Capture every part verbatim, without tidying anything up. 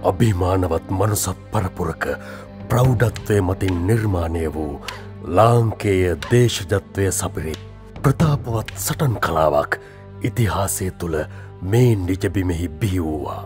අභිමානවත් මනුස පරපුරක ප්‍රෞඩත්වය මතින් නිර්මාණය වූ ලාංකේය දේශජත්වය සපිරි ප්‍රතාපවත් සටන් කලාවක් ඉතිහාසය තුළ මේ නිජබිමෙහි බිහි වූවා.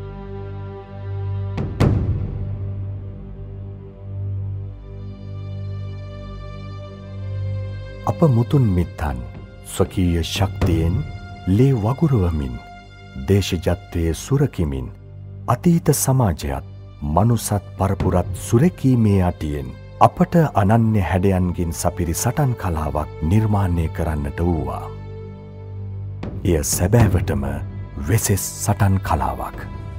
අප මුතුන් මිත්තන් ස්වකීය ශක්තියෙන් ලේ වගුරුවමින් දේශජත්වයේ සුරකිමින් අතීත සමාජයත් මනුසත් පරපුරත් සුරැකීමේ අටියෙන් අපට අනන්‍ය හැඩයන්ගෙන් සපිරි සටන් කලාවක් නිර්මාණය කරන්නට වූවා. එය සැබෑවටම වෙසෙස් සටන් කලාවක්.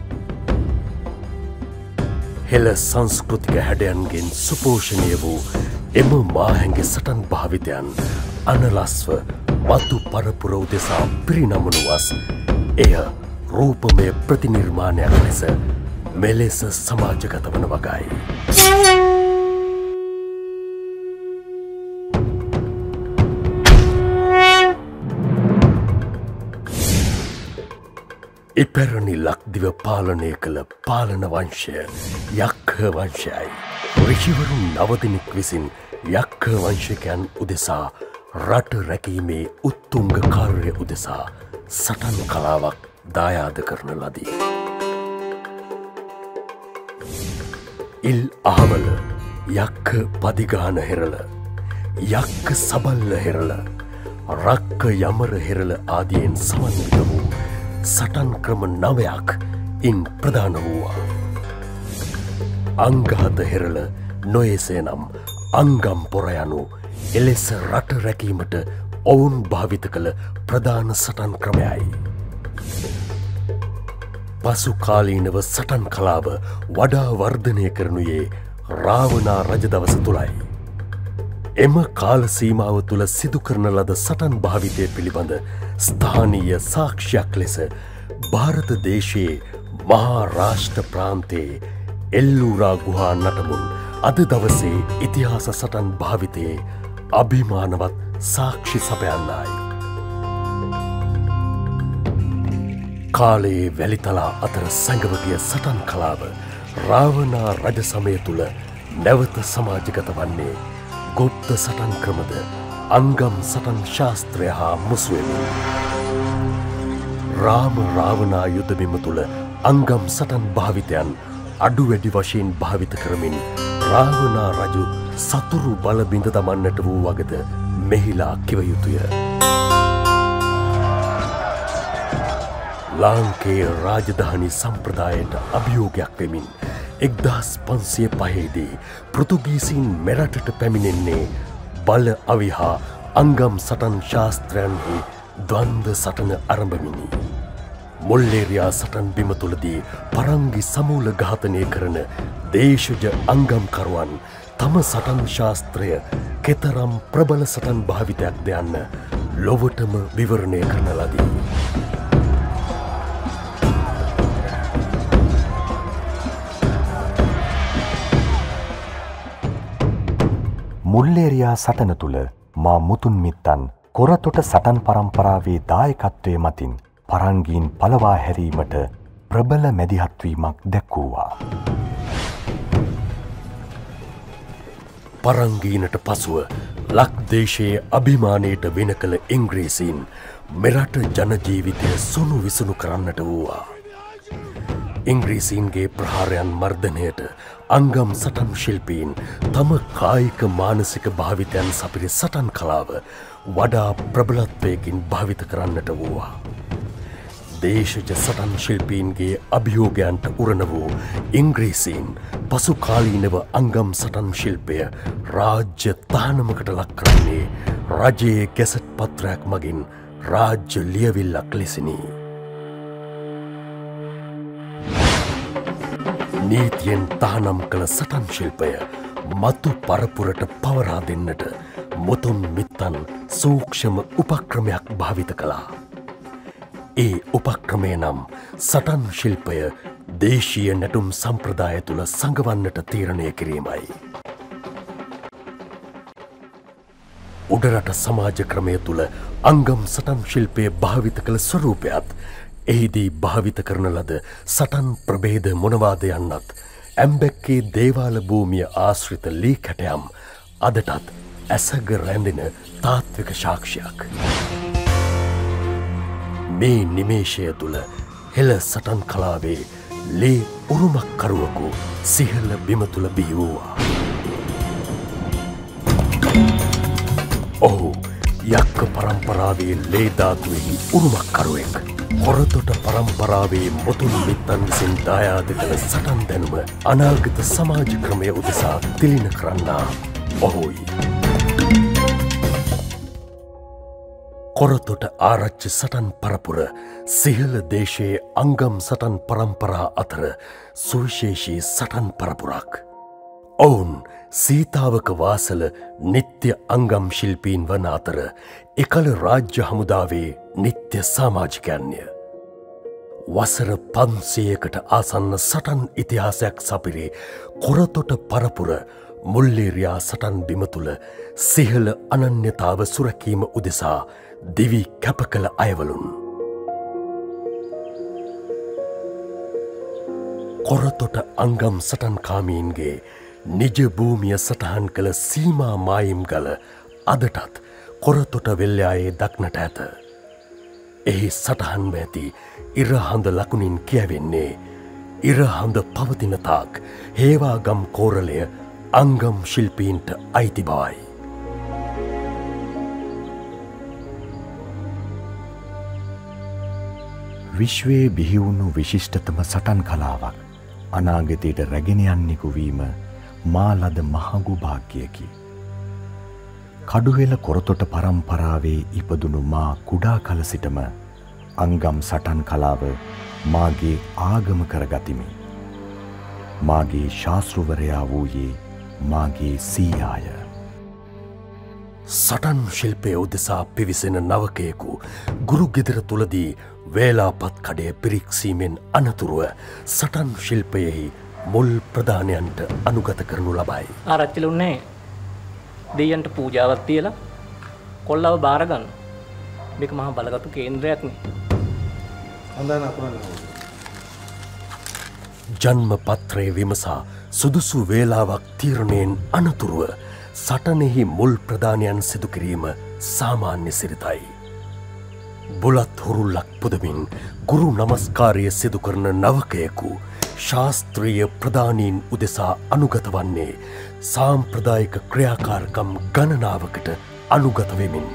හෙළ සංස්කෘතික හැඩයන්ගෙන් සුපෝෂණය වූ එම මාහැඟ සටන් භාවිතයන් අනලස්ව මතු පරපුර උදෙසා පිරිනමනුවස් එය රූපමය ප්‍රතිනිර්මාණයක් ලෙස මෙලෙස සමාජගත වන වගයි. ඉපැරණි ලක්දිව පාලනය කළ පාලන වංශය යක්ඛ වංශයයි. ඍෂිවරුන් නවදිනෙක් විසින් යක්ඛ වංශිකයන් උදෙසා රට රැකීමේ උත්තුංග කාර්ය උදෙසා සටන් කලාවක් දායාද කරන ලදී. ඉල් අහවල යක්ඛ පදිගාන හෙරල, යක්ඛ සබල්ල හෙරල, රක්ක යමර හෙරල ආදියෙන් සමන්විත වූ සටන් ක්‍රම නවයක් ඉන් ප්‍රධාන වූවා. අංගහත හෙරල නොයසේ නම් අංගම් පොර යනු එලෙස රට රැකීමට ඔවුන් භාවිත කළ ප්‍රධාන සටන් ක්‍රමයයි. පසු කාලීනව සටන් කලාව වඩා වර්ධනය කරනුයේ රාවණා රජ දවස තුළයි. එම කාල සීමාව තුළ සිදු කරන ලද සටන් භාවිතය පිළිබඳ ස්ථානීය සාක්ෂියක් ලෙස භාරත දේශයේ මහා රාෂ්ට්‍ර ප්‍රාන්තයේ එල්ලූරා ගුහා නටමුන් අද දවසේ ඉතිහාස සටන් භාවිතයේ අභිමානවත් සාක්ෂි සපයන්නයි. කාලයේ වැලිතලා අතර සැඟවගිය සටන් කලාව රාවණා රජ සමය තුළ නැවත සමාජගත වන්නේ ගුප්ත සටන් ක්‍රමද අංගම් සටන් ශාස්ත්‍රය හා මුසුවෙමින්. රාම රාවණා යුද්ධබිම තුළ අංගම් සටන් භාවිතයන් අඩු වැඩි වශයෙන් භාවිත කරමින් රාවණා රජු සතුරු බල බිඳ දමන්නට වූ වගද මෙහිලා කිව යුතුය. ලාංකේය රාජධානි සම්ප්‍රදායට අභියෝගයක් වෙමින් එක්දහස් පන්සිය පහේදී පෘතුගීසින් මෙරටට පැමිණෙන්නේ බල අවිහා අංගම් සටන් ශාස්ත්‍රයන්හි ද්වන්ද සටන අරඹමිනි. මොල්ලේරියා සටන් බිම තුළදී පරංගි සමූල ඝාතනය කරන දේශජ අංගම්කරුවන් තම සටන් ශාස්ත්‍රය කෙතරම් ප්‍රබල සටන් භාවිතයක් දෙයන්න ලොවටම විවරණය කරන ලදී. මුල්ලේරියා සටන තුළ මා මුතුන් මිත්තන් කොරතොට සටන් පරම්පරාවේ දායකත්වය මතින් පරංගීන් පලවා හැරීමට ප්‍රබල මැදිහත්වීමක් දැක්වූවා. පරංගීනට පසුව ලක්දේශයේ අභිමානයට වෙන කළ ඉංග්‍රීසීන් මෙරට ජනජීවිතය සුණු විසුණු කරන්නට වූවා. ඉංග්‍රීසීන්ගේ ප්‍රහාරයන් මර්ධනයට අංගම් සටන් ශිල්පීන් තම කායික මානසික භාවිතයන් සපිරි සටන් කලාව වඩා ප්‍රබලත්වයකින් භාවිත කරන්නට වූවා. දේශජ සටන් ශිල්පීන්ගේ අභියෝගයන්ට උරණ වූ ඉංග්‍රීසීන් පසු කාලීනව අංගම් සටන් ශිල්පය රාජ්‍ය තහනමකට ලක් කරන්නේ රජයේ ගැසට් පත්‍රයක් මගින් රාජ්‍ය ලියවිල්ලක් ලෙසිනි. නීතියෙන් තහනම් කළ සටන් ශිල්පය මතු පරපුරට පවරා දෙන්නට මුතුන් මිත්තන් සූක්ෂම උපක්‍රමයක් භාවිත කළා. ඒ උපක්‍රමය නම් සටන් ශිල්පය දේශීය නැටුම් සම්ප්‍රදාය තුළ සඟවන්නට තීරණය කිරීමයි. උඩරට සමාජ ක්‍රමය තුළ අංගම් සටන් ශිල්පය භාවිත කළ ස්වරූපයත් එහිදී භාවිත කරන ලද සටන් ප්‍රභේද මොනවාද යන්නත් ඇම්බැක්කේ දේවාල භූමිය ආශ්‍රිත ලී කැටයම් අදටත් ඇසග රැඳෙන තාත්වික සාක්ෂියක්. මේ නිමේෂය තුළ හෙළ සටන් කලාවේ ලේ උරුමක්කරුවකු සිහල බිම තුළ බිහි වූවා. ඔහු යක්ක පරම්පරාවේ ලේධාතුවෙහි උරුමක්කරුවෙක්. හොරතොට පරම්පරාවේ මුතුන් මිත්තන් විසින් දායාද කළ සටන් දැනුම අනාගත සමාජ ක්‍රමය උදෙසා තිලින කරන්නා ඔහුයි. කොරතොට ආරච්චි සටන් පරපුර සිහල දේශයේ අංගම් සටන් පරම්පරා අතර සුවිශේෂී සටන් පරපුරක්. ඔවුන් සීතාවක වාසල නිත්‍ය අංගම් ශිල්පීන් වන අතර එකල රාජ්‍ය හමුදාවේ නිත්‍ය සාමාජිකයන්ය. වසර පන්සියයකට ආසන්න සටන් ඉතිහාසයක් සපිරි කොරතොට පරපුර මුල්ලේරයා සටන් බිම තුළ සිහල අනන්‍යතාව සුරැකීම උදෙසා දිවි කැප කළ අයවලුන්. කොරතොට අංගම් සටන්කාමීන්ගේ නිජ භූමිය සටහන් කළ සීමා මායිම් ගල අදටත් කොරතොට වෙල්යායේ දක්නට ඇත. එහි සටහන්ව ඇති ඉරහඳ ලකුණින් කියවෙන්නේ ඉරහඳ පවතින තාක් හේවාගම් කෝරලය අංගම් ශිල්පීන්ට අයිති බවයි. විශ්වයේ බිහිවුණු විශිෂ්ටතම සටන් කලාවක් අනාගතයට රැගෙන යන්නෙකු වීම මා ලද මහඟු භාග්‍යයකි. කඩුවෙල කොරතොට පරම්පරාවේ ඉපදුණු මා කුඩා කල සිටම අංගම් සටන් කලාව මාගේ ආගම කරගතිමි. මාගේ ශාස්තෘවරයා වූයේ මාගේ සීයාය. සටන් ශිල්පය උදෙසා පිවිසෙන නවකයෙකු ගුරු ගෙදර තුළදී වේලාපත් කඩය පිරික්සීමෙන් අනතුරුව සටන් ශිල්පයෙහි මුල් ප්‍රධානයන්ට අනුගත කරනු ලබයි. ආරච්චිලුන්නේ දෙයන්ට පූජාවක් තියලා කොල්ලව බාරගන්න. මේක මහා බලගතු කේන්ද්‍රයක්නේ. හොඳයි නපුරන්නේ. ජන්ම පත්‍රයේ විමසා සුදුසු වේලාවක් තීරණයෙන් අනතුරුව සටනෙහි මුල් ප්‍රධානයන් සිදු කිරීම සාමාන්‍ය සිරිතයි. බුලත් හුරුල්ලක් පුදමින් ගුරු නමස්කාරය සිදු කරන නවකයෙකු ශාස්ත්‍රීය ප්‍රධානීන් උදෙසා අනුගත වන්නේ සාම්ප්‍රදායික ක්‍රියාකාරකම් ගණනාවකට අනුගත වෙමින්.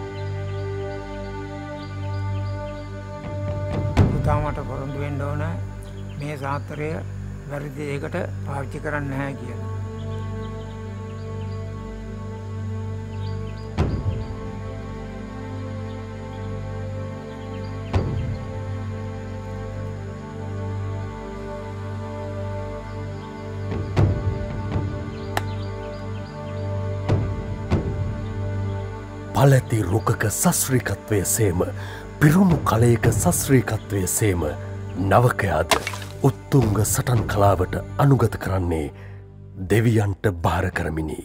පුතාමට පොරොන්දු වෙන්න ඕන මේ සාත්‍රය වැරදි දෙයකට පාවිච්චි කරන්න නැහැ කියලා. පලැති රුකක සස්්‍රීකත්වය සේම පිරුණු කලයක සස්්‍රීකත්වය සේම නවකයාද උත්තුංග සටන් කලාවට අනුගත කරන්නේ දෙවියන්ට භාර කරමිනි.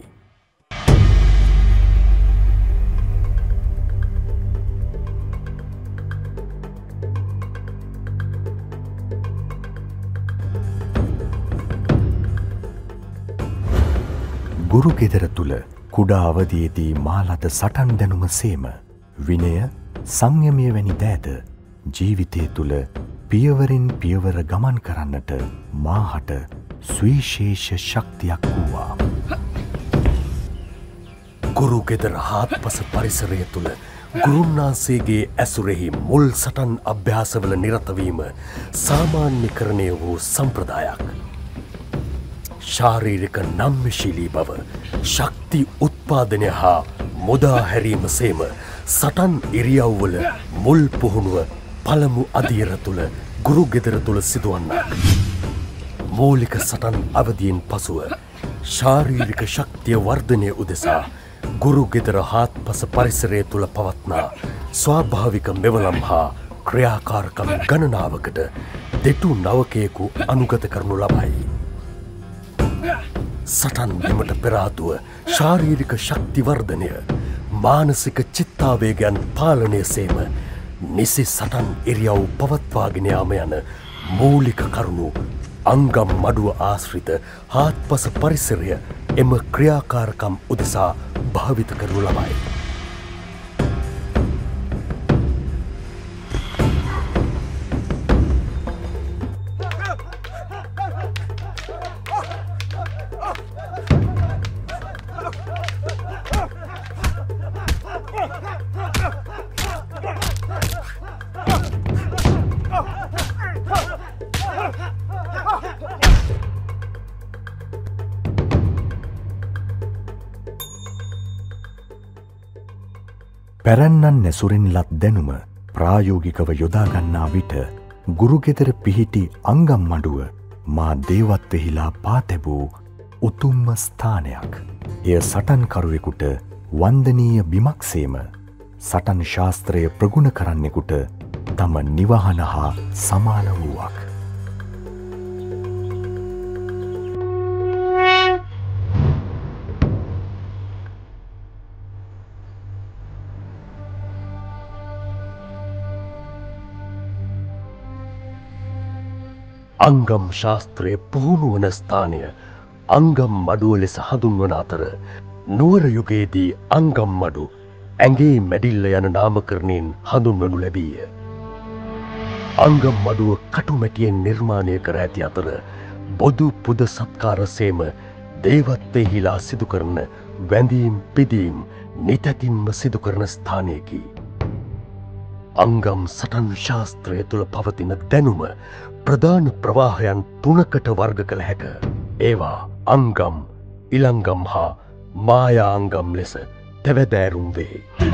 ගුරු ගෙදර තුළ කුඩා අවධියේදී මාලද සටන් දැනුම සේම විනය සංයමය වැනි දෑද ජීවිතය තුළ පියවරෙන් පියවර ගමන් කරන්නට මාහට සුවිශේෂ ශක්තියක් වූවා. ගුරු ගෙදර හාත්පස පරිසරය තුළ ගුරුන්නාන්සේගේ ඇසුරෙහි මුල් සටන් අභ්‍යාසවල නිරතවීම සාමාන්‍යකරණය වූ සම්ප්‍රදායක්. ශාරීරික නම්‍යශීලී බව ශක්ති උත්පාදනය හා මුදා හැරීම සේම සටන් ඉරියව්වල මුල් පුහුණුව පළමු අධීර තුළ ගුරු ගෙදර තුළ සිදුවන්නක්. මූලික සටන් අවධියෙන් පසුව ශාරීරික ශක්තිය වර්ධනය උදෙසා ගුරු ගෙදර හාත්පස පරිසරය තුළ පවත්නා ස්වාභාවික මෙවලම් හා ක්‍රියාකාරකම් ගණනාවකට දෙටු නවකයෙකු අනුගත කරනු ලබයි. සටන් බිමට පෙරාතුව ශාරීරික ශක්තිවර්ධනය මානසික චිත්තාවේගයන් පාලනය සේම නිසි සටන් ඉරියව් පවත්වාගෙන යාම යන මූලික කරුණු අංගම් මඩුව ආශ්‍රිත හාත්පස පරිසරය එම ක්‍රියාකාරකම් උදෙසා භාවිත කරනු ලබයි. පැරැන්නන් නැසුරෙන් ලත් දැනුම ප්‍රායෝගිකව යොදාගන්නා විට ගුරුගෙදර පිහිටි අංගම් මඩුව මා දේවත්වෙහිලා පාතැබූ උතුම්ම ස්ථානයක්. එය සටන්කරුවෙකුට වන්දනීය බිමක්සේම සටන් ශාස්ත්‍රය ප්‍රගුණ කරන්නෙකුට තම නිවහන හා සමාන වූවක්. අංගම් ශාස්ත්‍රය පුහුණු වන ස්ථානය අංගම් මඩුව ලෙස හඳුන්වන අතර නුවර යුගයේදී අංගම් මඩු ඇඟේ මැඩිල්ල යන නාමකරණයෙන් හඳුන්වනු ලැබීය. අංගම් මඩුව කටුමැටියෙන් නිර්මාණය කර ඇති අතර බොදු පුද සත්කාර සේම දේවත්වයෙහිලා සිදු කරන වැඳීම් පිදීම් නිතැතින්ම සිදු කරන ස්ථානයකි. අංගම් සටන් ශාස්ත්‍රය තුළ පවතින දැනුම ප්‍රධාන ප්‍රවාහයන් තුනකට වර්ග කළ හැක. ඒවා අංගම්, ඉලංගම් හා මායාංගම් ලෙස තැවැදෑරුම් වේ.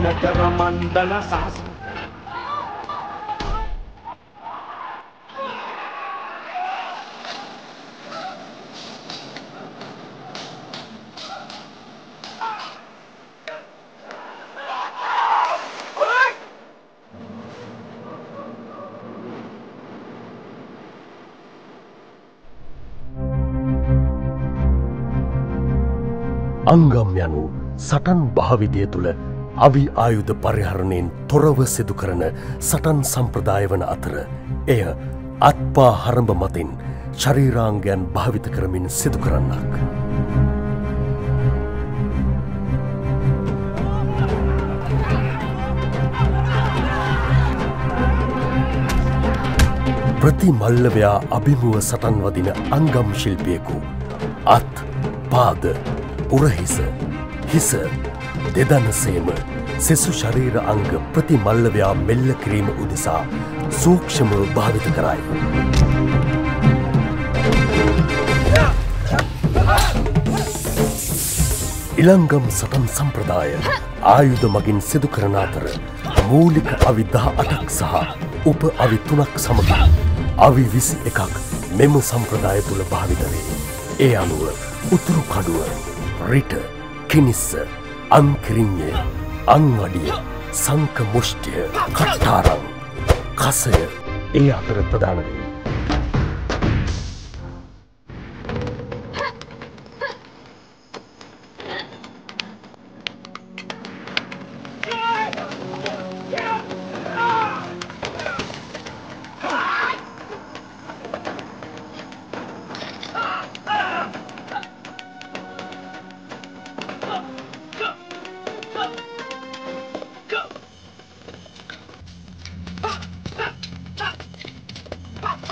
අංගම් යනු සටන් භාවිතය තුළ අවි ආයුධ පරිහරණයෙන් තොරව සිදු කරන සටන් සම්ප්‍රදාය වන අතර එය අත්පා හරඹ මතින් ශරීරාංගයන් භාවිත කරමින් සිදු කරන්නක්. ප්‍රතිමල්ලවයා අභිමුව සටන් වදින අංගම් ශිල්පියෙකු අත් පාද උරහිස හිස දෙදනසේම සෙසු ශරීර අංග ප්‍රතිමල්ලවයා මෙල්ල කිරීම උදෙසා සූක්ෂමව භාවිත කරයි. ඉලංගම් සටන් සම්ප්‍රදාය ආයුධ මගින් සිදු කරන අතර මූලික අවි දහ අටක් සහ උප අවි තුනක් සමගින් අවි විසි එකක් මෙම සම්ප්‍රදාය තුළ භාවිත වේ. ඒ අනුව උතුරු කඩුව, රිට, කිනිස්ස, අංකිරිඤ්ඤය, අංවඩිය, සංක මුෂ්ටිය, කට්ටාරම්, කසය ඒ අතර ප්‍රධාන වේ. Ah!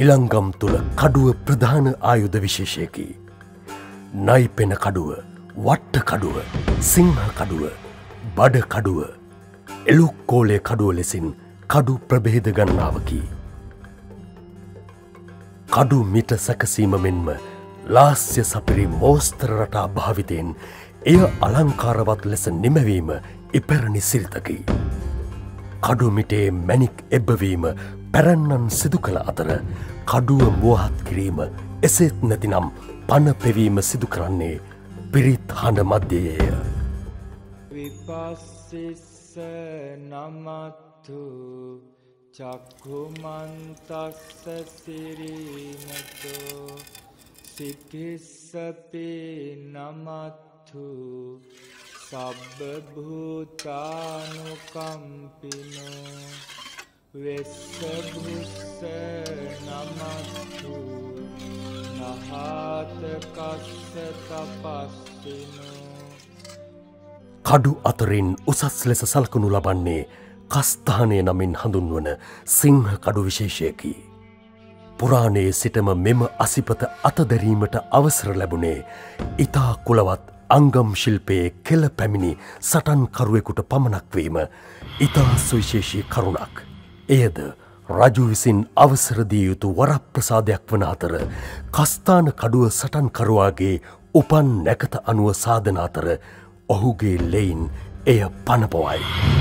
ඉලංගම් තුළ කඩුව ප්‍රධාන ආයුධ විශේෂයකි. නයි පෙන කඩුව, වට්ට කඩුව, සිංහ කඩුව, බඩ කඩුව, එලුක්කෝලේ කඩුව ලෙසින් කඩු ප්‍රභේද ගන්නාවකි. කඩු මිට සැකසීම මෙන්ම ලාස්‍ය සපිරි මෝස්තර රටා භාවිතයෙන් එය අලංකාරවත් ලෙස නිමැවීම ඉපැරණි සිරිතකි. කඩු මිටේ මැණික් එබ්බවීම පැරැන්නන් සිදු කළ අතර කඩුව මුවහත් කිරීම එසේත් නැතිනම් පන පෙවීම සිදු කරන්නේ පිරිත් හඬ මධ්‍යයේය. විපස්සිස්ස නමත්තු චක්ඛුමන්තස්ස සිරීනතෝ සිකිස්සපි නමත්තු සබ්බ භූතානුකම්පිනෝ වෙස්ස භුස්ස නමත්තු නහාත කස්ස තපස්සිනෝ. කඩු අතරින් උසස් ලෙස සලකනු ලබන්නේ කස්ථානය නමින් හඳුන්වන සිංහ කඩු විශේෂයකි. පුරාණයේ සිටම මෙම අසිපත අතදැරීමට අවසර ලැබුණේ ඉතා කුලවත් අංගම් ශිල්පයේ කෙළ පැමිණි සටන්කරුවෙකුට පමණක් වීම ඉතා සුවිශේෂී කරුණක්. එයද රජු විසින් අවසර දිය යුතු වරප්‍රසාදයක් වන අතර කස්ථාන කඩුව සටන්කරුවාගේ උපන් නැකත අනුව සාධන අතර ඔහුගේ ලෙයින් එය පනපවයි.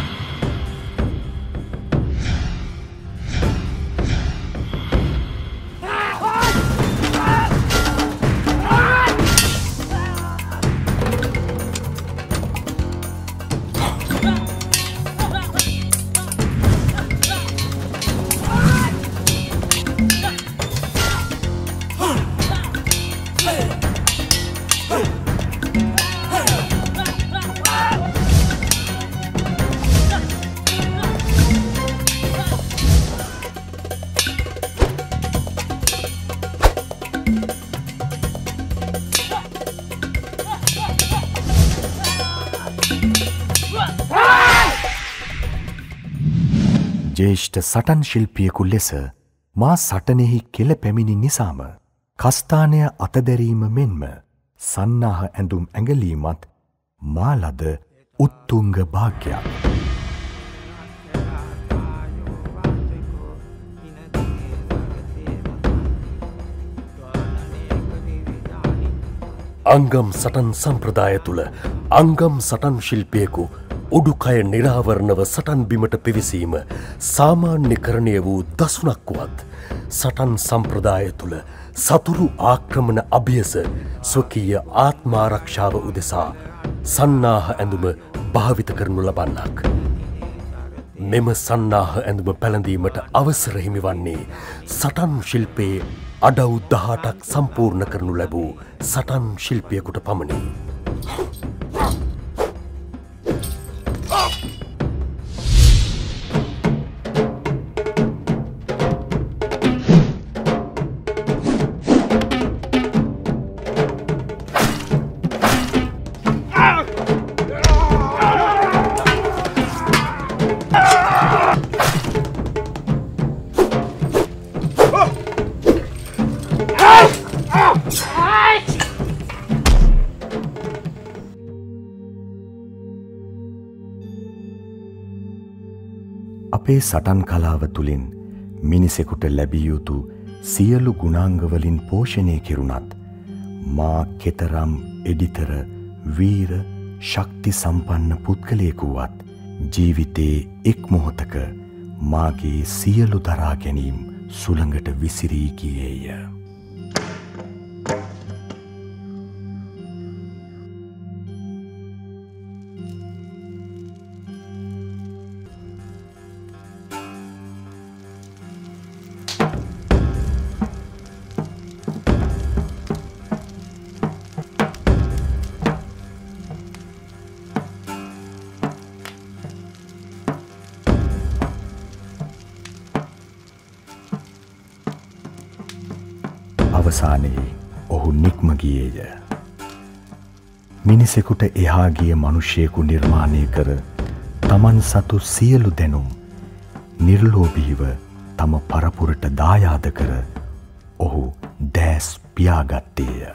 ජේෂ්ඨ සටන් ශිල්පියෙකු ලෙස මා සටනෙහි කෙළ පැමිණි නිසාම කස්ථානය අතදැරීම මෙන්ම සන්නාහ ඇඳුම් ඇඟලීමත් මා ලද උත්තුංග භාග්‍යයක්. අංගම් සටන් සම්ප්‍රදාය තුළ අංගම් සටන් ශිල්පියෙකු උඩුකය නිරාවරණව සටන් බිමට පිවිසීම සාමාන්‍යකරණය වූ දසුනක් වුවත් සටන් සම්ප්‍රදාය තුළ සතුරු ආක්‍රමණ අභියස ස්වකීය ආත්මාරක්ෂාව උදෙසා සන්නාහ ඇඳුම භාවිත කරනු ලබන්නක්. මෙම සන්නාහ ඇඳුම පැළඳීමට අවසර හිමිවන්නේ සටන් ශිල්පයේ අඩව් දහඅටක් සම්පූර්ණ කරනු ලැබූ සටන් ශිල්පියෙකුට පමණි. අපේ සටන් කලාව තුළින් මිනිසෙකුට ලැබිය යුතු සියලු ගුණාංගවලින් පෝෂණය කෙරුණත් මා කෙතරම් එඩිතර වීර ශක්ති සම්පන්න පුද්ගලයෙකුවත් ජීවිතයේ එක් මොහොතක මාගේ සියලු දරා ගැනීම් සුළඟට විසිරී ගියේය. අවසානයේ ඔහු නික්ම ගියේය. මිනිසෙකුට එහා ගිය මිනිසෙකු නිර්මාණය කර තමන් සතු සියලු දැනුම් නිර්ලෝභීව තම පරපුරට දායාද කර ඔහු දෑස් පියාගත්තේය.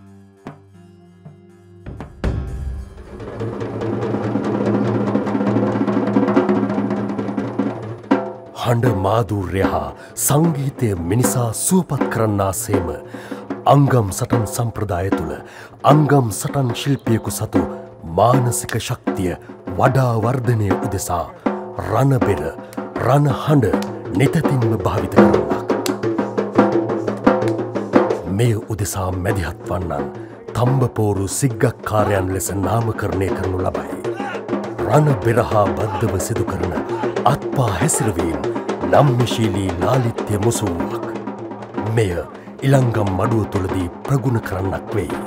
හඬ මාධූර්ය හා සංගීතය මිනිසා සුවපත් කරන්නා සේම අංගම් සටන් සම්ප්‍රදාය තුළ අංගම් සටන් ශිල්පියෙකු සතු මානසික ශක්තිය වඩා වර්ධනය උදෙසා රණබෙර රණ හඬ නිතැතින්ම භාවිත කරන්නක්. මෙය උදෙසා මැදිහත් වන්නන් තම්බපෝරු සිග්ගක්කාරයන් ලෙස නාමකරණය කරනු ලබයි. රණබෙර හා බද්ධව සිදු කරන අත්පා හැසිරවීම් නම්‍යශීලී ලාලිත්‍ය මුසුවක්. මෙය ඉලංගම් මඩුව තුළදී ප්‍රගුණ කරන්නක් වෙයි.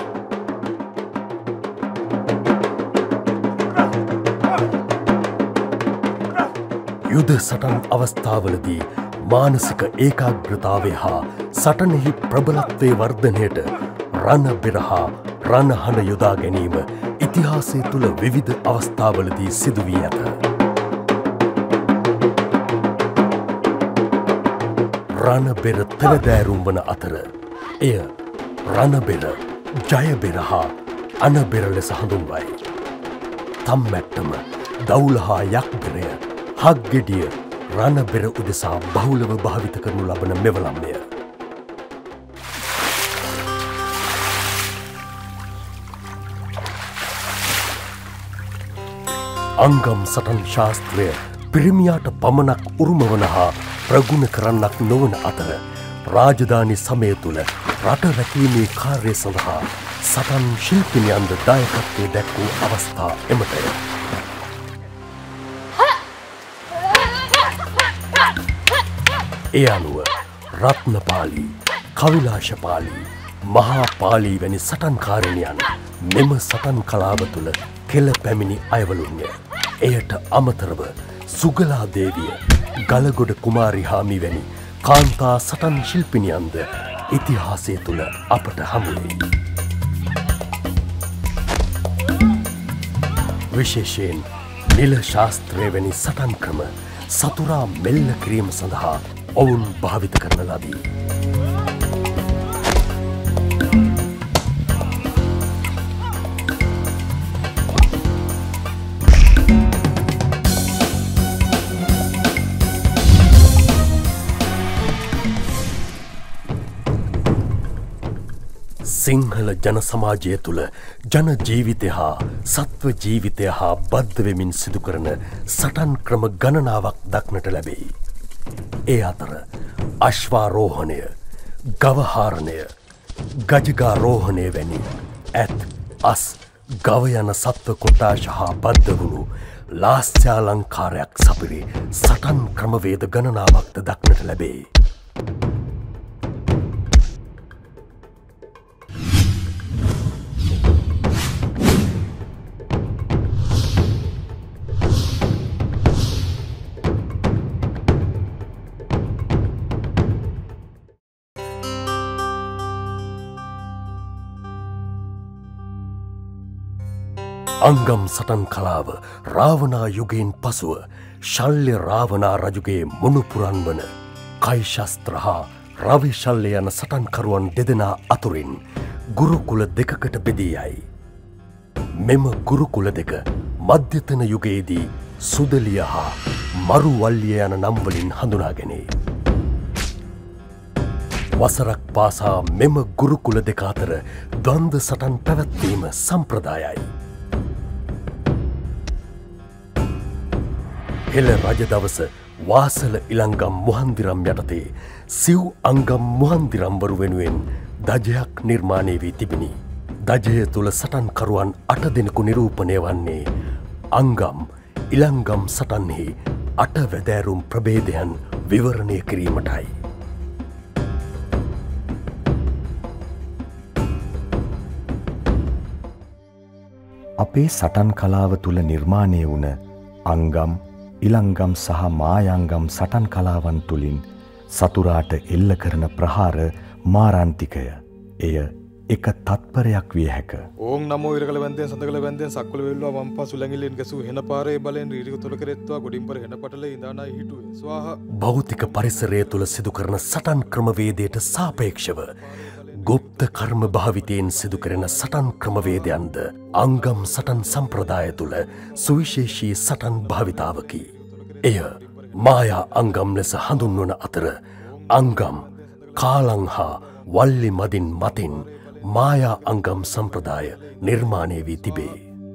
යුද සටන් අවස්ථාවලදී මානසික ඒකාග්‍රතාවය හා සටනෙහි ප්‍රබලත්වය වර්ධනයට රණබෙර හා රණහඬ යොදා ගැනීම ඉතිහාසය තුළ විවිධ අවස්ථාවලදී සිදුවී ඇත. රණබෙර තෙලදෑරුම් වන අතර එය රණබෙර ජයබෙර හා අනබෙර ලෙස හඳුන්වයි. තම්මැට්ටම දවුල හා යක්බෙරය හක්ගෙඩිය රණබෙර උදෙසා බහුලව භාවිත කරනු ලබන මෙවලම්ය. අංගම් සටන් ශාස්ත්‍රය පිරිමියාට පමණක් උරුම වන හා ප්‍රගුණ කරන්නක් නොවන අතර රාජධානි සමය තුළ රට රැකීමේ කාර්ය සඳහා සටන් ශිල්පිනියන්ද දායකත්වය දැක්වූ අවස්ථා එමටය. ඒ අනුව රත්නපාලි, කවිලාශපාලි, මහා පාලි වැනි සටන්කාරණයන් මෙම සටන් කලාව තුළ කෙළ පැමිණි අයවලුන්ය. එයට අමතරව සුගලා දේවිය, ගලගොඩ කුමාරිහාමි වැනි කාන්තා සටන් ශිල්පිනියන්ද ඉතිහාසය තුළ අපට හමුවේ. විශේෂයෙන් නිල ශාස්ත්‍රය වැනි සටන් ක්‍රම සතුරා මෙල්ල කිරීම සඳහා ඔවුන් භාවිත කරන ලදී. සිංහල ජන සමාජය තුළ ජන ජීවිතය හා සත්ව ජීවිතය හා බද්ධ වෙමින් සිදු කරන සටන් ක්‍රම ගණනාවක් දක්නට ලැබෙයි. ඒ අතර අශ්වාරෝහණය, ගවහාරණය, ගජගාරෝහණය වැනි ඇත්, අස්, ගව යන සත්ව කොට්ටාශ හා බද්ධ වුණු ලාස්්‍යාලංකාරයක් සපිරි සටන් ක්‍රමවේද ගණනාවක්ද දක්නට ලැබේ. අංගම් සටන් කලාව රාවණා යුගයෙන් පසුව ශල්්‍ය රාවණා රජුගේ මුණුපුරන් වන කයිශස්ත්‍ර හා රවිශල්්‍ය යන සටන්කරුවන් දෙදෙනා අතුරින් ගුරුකුල දෙකකට බෙදීයයි. මෙම ගුරුකුල දෙක මධ්‍යතන යුගයේදී සුදලිය හා මරුවල්ලිය යන නම්වලින් හඳුනාගෙනේ. වසරක් පාසා මෙම ගුරුකුල දෙක අතර ද්වන්ද සටන් පැවැත්වීම සම්ප්‍රදායයි. හෙළ රජ දවස වාසල ඉලංගම් මුහන්දිරම් යටතේ සිව් අංගම් මුහන්දිරම්වරු වෙනුවෙන් දජයක් නිර්මාණය වී තිබිණි. දජය තුළ සටන්කරුවන් අට දෙනෙකු නිරූපණය වන්නේ අංගම් ඉලංගම් සටන්හි අට වැදෑරුම් ප්‍රභේදයන් විවරණය කිරීමටයි. අපේ සටන් කලාව තුළ නිර්මාණය වුණ අංගම් ඉලංගම් සහ මායංගම් සටන් කලාවන් තුළින් සතුරාට එල්ල කරන ප්‍රහාර මාරාන්තිකය. එය එක තත්පරයක් විය හැක. ඕන් නමෝ ඉරකල වැන්දෙන් සඳකල වැන්දෙන් සක්වල වෙල්ලුවා වම්පා සුලංගිල්ලෙන් ගැසූ හෙන පාරේ බලෙන් රීරික තුල කෙරෙත්වා ගොඩින් පර හෙන පටලේ ඉඳානයි හිටුවේ. ස්වාහා. භෞතික පරිසරය තුළ සිදු කරන සටන් ක්‍රමවේදයට සාපේක්ෂව ගුප්ත කර්ම භාවිතයෙන් සිදු කරන සටන් ක්‍රමවේදයන්ද අංගම් සටන් සම්ප්‍රදාය තුළ සුවිශේෂී සටන් භාවිතාවකි. එය මායා අංගම් ලෙස හඳුන්වන අතර අංගම් කාලං හා වල්ලි මදින් මතින් මායා අංගම් සම්ප්‍රදාය නිර්මාණය වී තිබේ.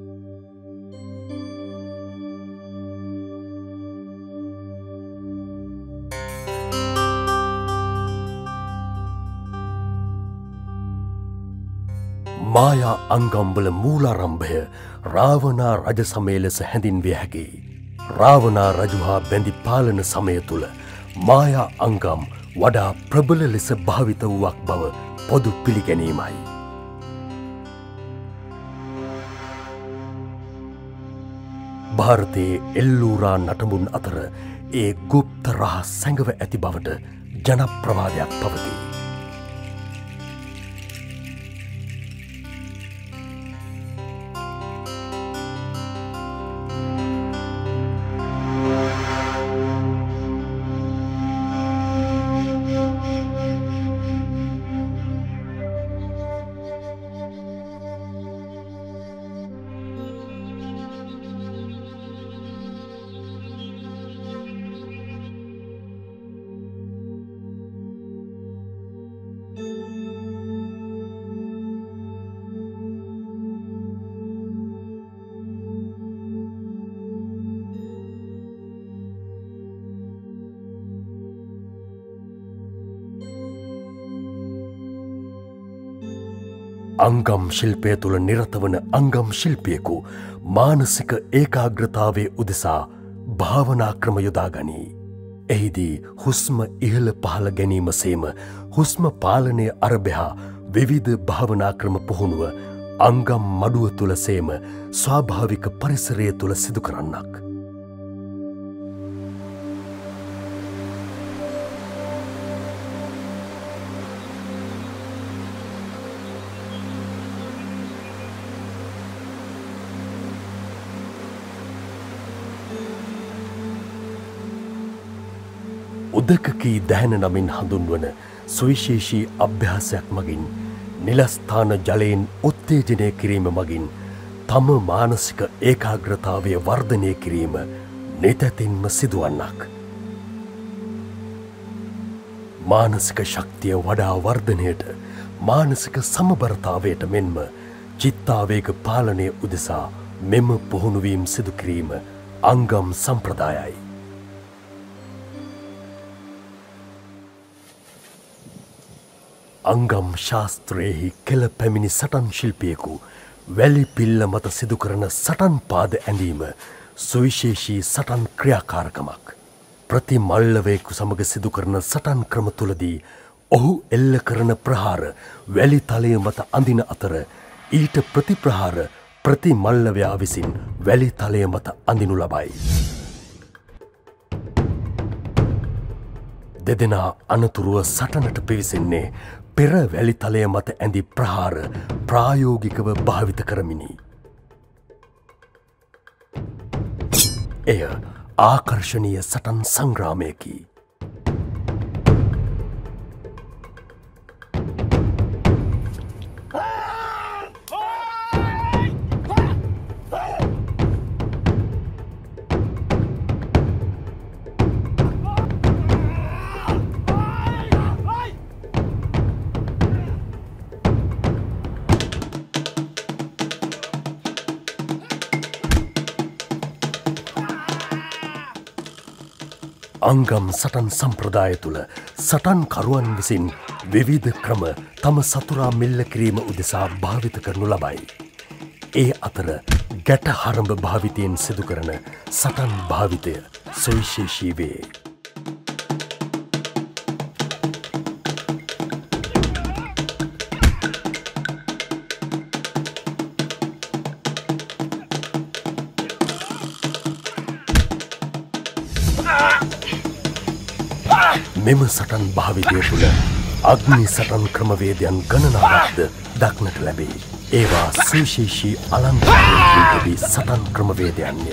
මායා අංගම්වල මූලාරම්භය රාවණා රජ සමය ලෙස හැඳින්විය හැකි. රාවණා රජු හා බැඳි පාලන සමය තුළ මායා අංගම් වඩා ප්‍රබල ලෙස භාවිත වූවක් බව පොදු පිළිගැනීමයි. භාරතයේ එල්ලූරා නටඹුන් අතර ඒ ගුප්ත රහස් සැඟව ඇති බවට ජනප්‍රවාදයක් පවතී. අංගම් ශිල්පය තුළ නිරතවන අංගම් ශිල්පියෙකු මානසික ඒකාග්‍රතාවේ උදෙසා භාවනා ක්‍රම යොදා ගනී. එහිදී හුස්ම ඉහළ පහළ ගැනීම සේම හුස්ම පාලනය අරබෙහා විවිධ භාවනා ක්‍රම පුහුණුව අංගම් මඩුව තුළ සේම ස්වාභාවික පරිසරය තුළ සිදු කරන්නක්. උදකකී දැහැන නමින් හඳුන්වන සුවිශේෂී අභ්‍යාසයක් මගින් නිලස්ථාන ජලයෙන් උත්තේජනය කිරීම මගින් තම මානසික ඒකාග්‍රතාවය වර්ධනය කිරීම නිතැතින්ම සිදුවන්නක්. මානසික ශක්තිය වඩා වර්ධනයට මානසික සමබරතාවයට මෙන්ම චිත්තාවේග පාලනය උදෙසා මෙම පුහුණුවීම් සිදු කිරීම අංගම් සම්ප්‍රදායයි. අංගම් ශාස්ත්‍රයෙහි කෙළ පැමිණි සටන් ශිල්පියෙකු වැලි පිල්ල මත සිදු කරන සටන් පාද ඇඳීම සුවිශේෂී සටන් ක්‍රියාකාරකමක්. ප්‍රති මල්ලවයෙකු සමග සිදු කරන සටන් ක්‍රම තුළදී ඔහු එල්ල කරන ප්‍රහාර වැලි තලය මත අඳින අතර ඊට ප්‍රතිප්‍රහාර ප්‍රති මල්ලවයා විසින් වැලි තලය මත අඳිනු ලබයි. දෙදෙනා අනතුරුව සටනට පිවිසෙන්නේ පෙර වැලිතලය මත ඇඳි ප්‍රහාර ප්‍රායෝගිකව භාවිත කරමිනි. එය ආකර්ශනීය සටන් සංග්‍රාමයකි. අංගම් සටන් සම්ප්‍රදාය තුළ සටන්කරුවන් විසින් විවිධ ක්‍රම තම සතුරා මෙල්ල කිරීම උදෙසා භාවිත කරනු ලබයි. ඒ අතර ගැට හරඹ භාවිතයෙන් සිදු කරන සටන් භාවිතය සුවිශේෂී වේ. මෙම සටන් භාවිතය තුළ අග්නි සටන් ක්‍රමවේදයන් ගණනාවක්ද දක්නට ලැබේ. ඒවා සුවිශේෂී අලංකාරයකින් තිබී සටන් ක්‍රමවේදයන්ය.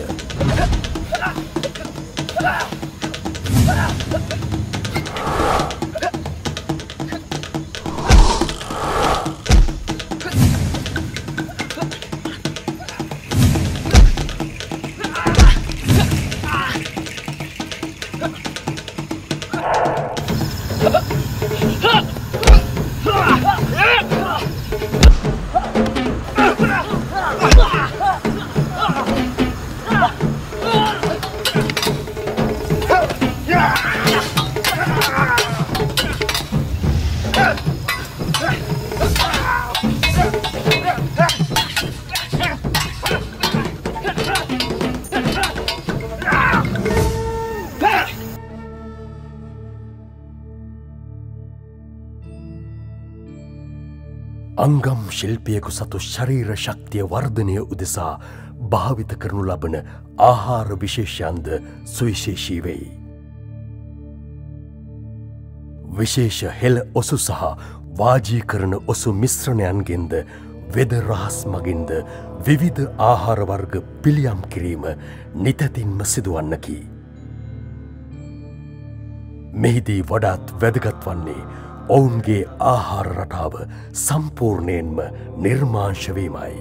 අංගම් ශිල්පියෙකු සතු ශරීර ශක්තිය වර්ධනය උදෙසා භාවිත කරනු ලබන ආහාර විශේෂයන්ද සුවිශේෂී වෙයි. විශේෂ හෙළ ඔසු සහ වාජී කරන ඔසු මිශ්‍රණයන්ගෙන්ද වෙද රහස් මගින්ද විවිධ ආහාර වර්ග පිළියම් කිරීම නිතැතින්ම සිදුවන්නකි. මෙහිදී වඩාත් වැදගත් වන්නේ ඔවුන්ගේ ආහාර රටාව සම්පූර්ණයෙන්ම නිර්මාංශ වීමයි.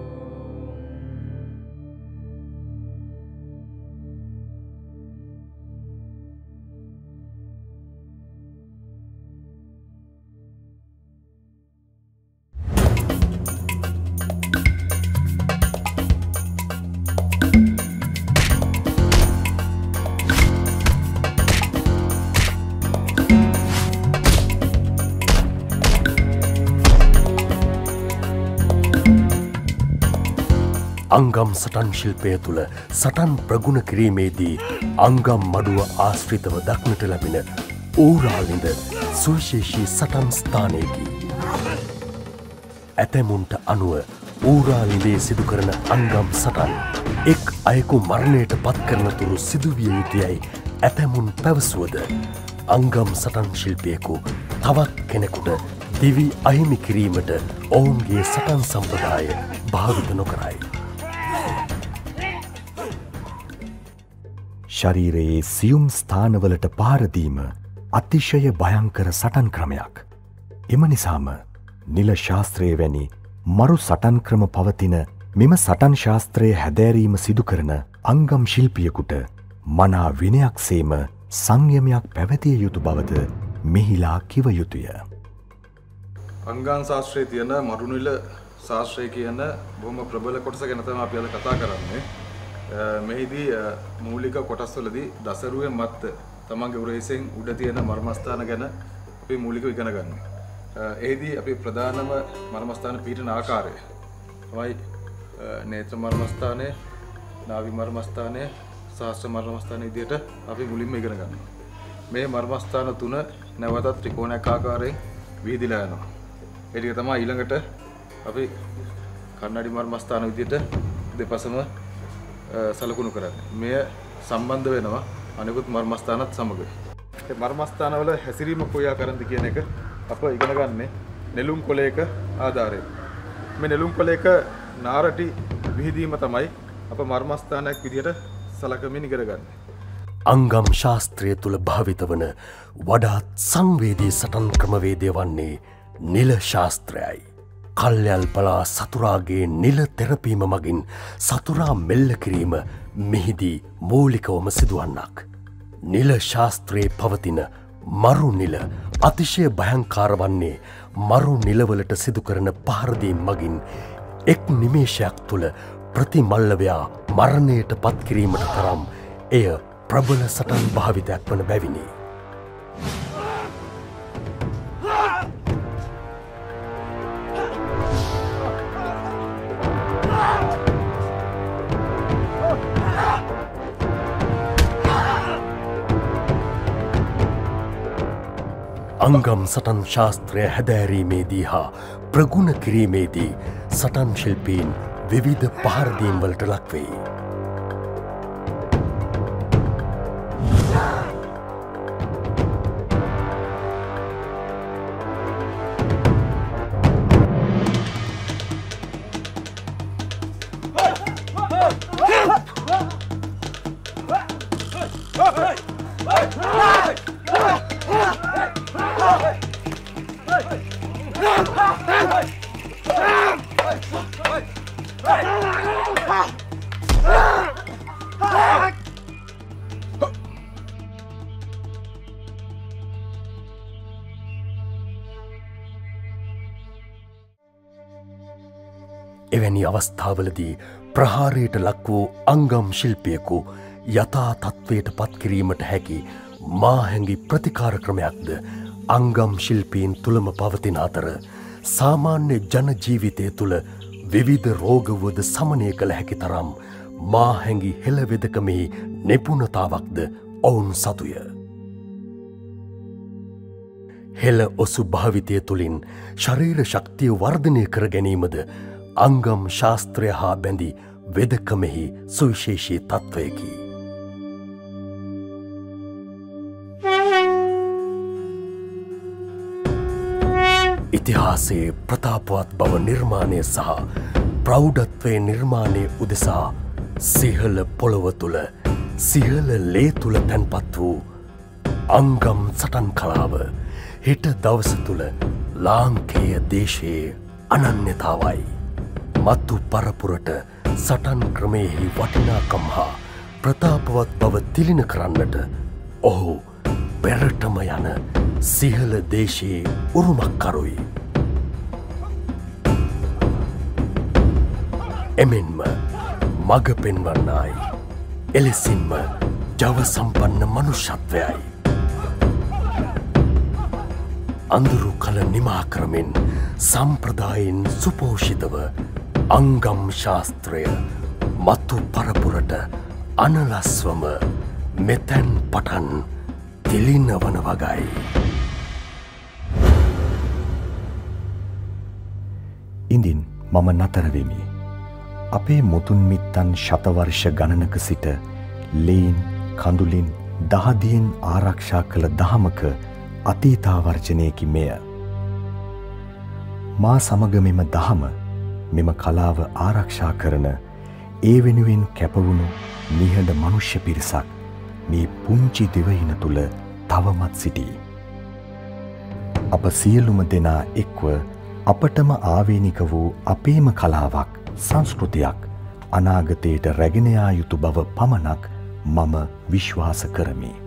අංගම් සටන් ශිල්පය තුළ සටන් ප්‍රගුණ කිරීමේදී අංගම් මඩුව ආශ්‍රිතව දක්නට ලැබෙන ඌරාලිඳ සුවිශේෂී සටන් ස්ථානයකි. ඇතැමුන්ට අනුව ඌරාලිඳේ සිදු කරන අංගම් සටන් එක් අයෙකු මරණයට පත් කරන තුරු සිදුවිය යුතුයයි ඇතැමුන් පැවසුවද අංගම් සටන් ශිල්පියෙකු තවත් කෙනෙකුට දිවි අහිමි කිරීමට ඔවුන්ගේ සටන් සම්ප්‍රදාය භාවිත නොකරයි. ශරීරයේ සියුම් ස්ථානවලට පාරදීම අතිශය භයංකර සටන් ක්‍රමයක්. එම නිසාම නිල ශාස්ත්‍රය වැනි මරු සටන් ක්‍රම පවතින මෙම සටන් ශාස්ත්‍රය හැදෑරීම සිදු කරන අංගම් ශිල්පියෙකුට මනා විනයක් සේම සංයමයක් පැවතිය යුතු බවද මෙහිලා කිව යුතුය. අංගම් ශාස්ත්‍රයේ තියෙන මරුනිල ශාස්ත්‍රය කියන බොහොම ප්‍රබල කොටස ගැන තමයි අපි අද කතා කරන්නේ. මෙහිදී මූලික කොටස්වලදී දසරුවේ මත් තමන්ගේ උරහිසෙන් උඩ තියෙන මර්මස්ථාන ගැන අපි මූලිකව ඉගෙන ගන්නවා. එහිදී අපි ප්‍රධානම මර්මස්ථාන පිහිටන ආකාරය තමයි නේත්‍ර මර්මස්ථානය, නාවි මර්මස්ථානය, සහස්‍ර මර්මස්ථාන විදියට අපි මුලින්ම ඉගෙන ගන්නවා. මේ මර්මස්ථාන තුන නැවතත් ත්‍රිකෝණයක් ආකාරයෙන් විහිදිලා යනවා. ඒ ටික තමයි ඊළඟට අපි කන්නඩි මර්මස්ථාන විදියට දෙපසම සලකුණු කරන්නේ. මෙය සම්බන්ධ වෙනවා අනිකුත් මර්මස්ථානත් සමග. ඒ මර්මස්ථානවල හැසිරීම කොයා කරන්ද කියන එක අප ඉගෙන ගන්නේ නෙළුම් කොළයක ආධාරයෙන්. මේ නෙළුම් කොළයක නාරටි විහිදීම තමයි අප මර්මස්ථානයක් විදියට සලකමින් ඉගෙන ගන්නේ. අංගම් ශාස්ත්‍රය තුළ භාවිත වන වඩාත් සංවේදී සටන් ක්‍රමවේදය වන්නේ නිල ශාස්ත්‍රයයි. කල්යල් බලා සතුරාගේ නිල තෙරපීම මගින් සතුරා මෙල්ල කිරීම මෙහිදී මූලිකවම සිදුවන්නක්. නිල ශාස්ත්‍රයේ පවතින මරු නිල අතිශය භයංකාර වන්නේ මරු නිලවලට සිදු කරන පහරදීම් මගින් එක් නිමේෂයක් තුළ ප්‍රතිමල්ලවයා මරණයට පත්කිරීමට තරම් එය ප්‍රබල සටන් භාවිතයක් වන බැවිනි. අංගම් සටන් ශාස්ත්‍රය හැදෑරීමේදී හා ප්‍රගුණ කිරීමේදී සටන් ශිල්පීන් විවිධ පහරදීම් වලට ලක්වෙයි. එවැනි අවස්ථාවලදී ප්‍රහාරයට ලක් වූ අංගම් ශිල්පියෙකු යථා තත්ත්වයට පත්කිරීමට හැකි මාහැඟි ප්‍රතිකාර ක්‍රමයක්ද අංගම් ශිල්පීන් තුළම පවතින අතර සාමාන්‍ය ජන ජීවිතය තුළ විවිධ රෝගවුවද සමනය කළ හැකි තරම් මාහැඟි හෙළවෙදකමෙහි නිපුණතාවක්ද ඔවුන් සතුය. හෙළ ඔසු භාවිතය තුළින් ශරීර ශක්තිය වර්ධනය කර ගැනීමද අංගම් ශාස්ත්‍රය හා බැඳි වෙදකමෙහි සුවිශේෂී තත්ත්වයකි. ඉතිහාසයේ ප්‍රතාපවත් බව නිර්මාණය සහ ප්‍රෞඩත්වය නිර්මාණය උදෙසා සිහල පොළොව තුළ සිහල ලේ තුළ තැන්පත් වූ අංගම් සටන් කලාව හෙට දවස තුළ ලාංකේය දේශයේ අනන්‍යතාවයි. මත්තු පරපුරට සටන් ක්‍රමයෙහි වටිනාකම් හා ප්‍රතාපවත් බව තිලින කරන්නට ඔහු පෙරටම යන සිහල දේශයේ උරුමක්කරුයි. එමෙන්ම මග පෙන්වන්නයි එලෙසින්ම ජව සම්පන්න මනුෂ්‍යත්වයයි. අඳුරු කල නිමා කරමින් සම්ප්‍රදායෙන් සුපෝෂිතව අංගම් ශාස්ත්‍රය මතු පරපුරට අනලස්වම මෙතැන් පටන් තිලිනවන වගයි. ඉඳින් මම නතරවෙමි. අපේ මුතුන් මිත්තන් ශතවර්ෂ ගණනක සිට ලේන් කඳුලින් දහදියෙන් ආරක්ෂා කළ දහමක අතීතාවර්ජනයකි මෙය. මා සමග මෙම දහම මෙම කලාව ආරක්ෂා කරන ඒ වෙනුවෙන් කැපවුණු නිහඬ මනුෂ්‍ය පිරිසක් මේ පුංචි දිවයින තුළ තවමත් සිටී. අප සියලුම දෙනා එක්ව අපටම ආවේනික වූ අපේම කලාවක් සංස්කෘතියක් අනාගතයට රැගෙන යා යුතු බව පමණක් මම විශ්වාස කරමි.